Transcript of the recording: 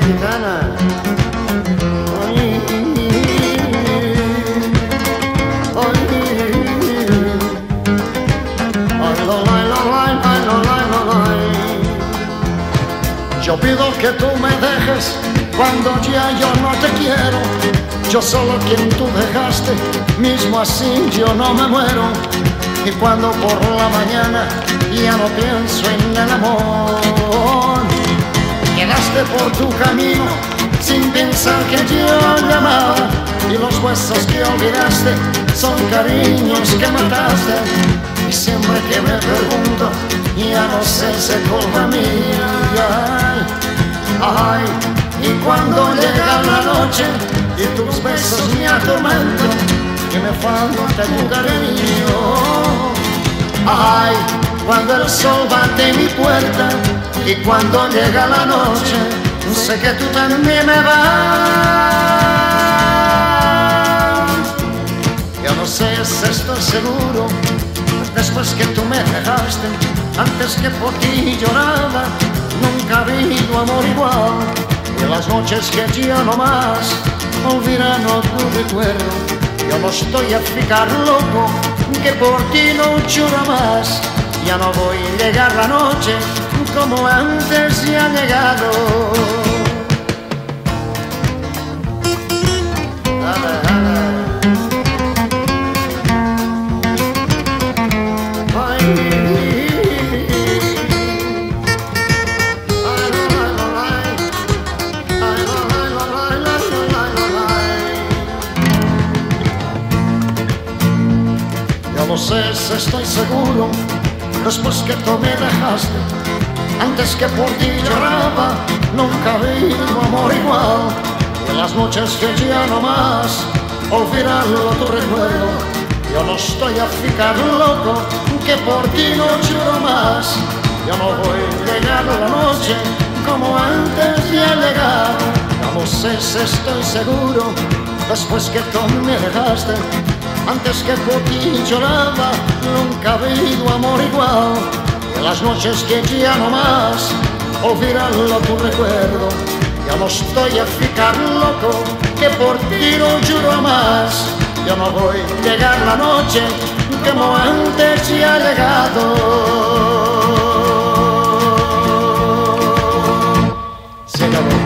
gitana. Yo pido que tú me dejes cuando ya yo no te quiero. Yo solo quien tú dejaste, mismo así yo no me muero. Y cuando por la mañana ya no pienso en el amor, quedaste por tu camino sin pensar que yo llamaba. Y los huesos que olvidaste son cariños que mataste. Y siempre que me pregunto, ya no sé si es culpa mía. Ay, y cuando llega la noche y tus besos me atormentan, que me falta tu cariño. Ay, cuando el sol bate en mi puerta y cuando llega la noche, sé que tú también me vas. Yo no sé si estoy seguro, después que tú me dejaste, antes que por ti lloraba, nunca ha habido amor igual. Y las noches que ya no más olvidan tu recuerdo, yo no estoy a ficar loco, que por ti no lloro más. Ya no voy a llegar la noche como antes ya ha llegado. No sé si estoy seguro, después que tú me dejaste, antes que por ti lloraba, nunca ha habido amor igual. Y las noches que ya no más olvidarlo tu recuerdo, yo no estoy a ficar loco, que por ti no lloro más. Yo no voy a llegar la noche como antes ya he llegado. Yo no sé si estoy seguro, después que tú me dejaste, antes que por ti lloraba, nunca ha habido amor igual. Y las noches que ya no más olvidarlo tu recuerdo, ya no estoy a ficar loco, que por ti no lloro más. Yo no voy a llegar la noche como antes ya ha llegado. Se acabó.